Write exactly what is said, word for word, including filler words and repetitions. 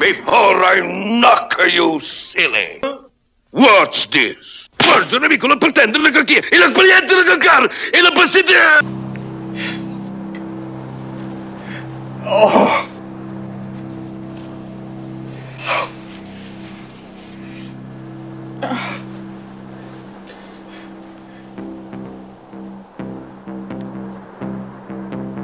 before I knock you silly. What's this? Guarda, un amico, la pretende, la cacchia, e la cliente, la caccar, e la passita... Oh...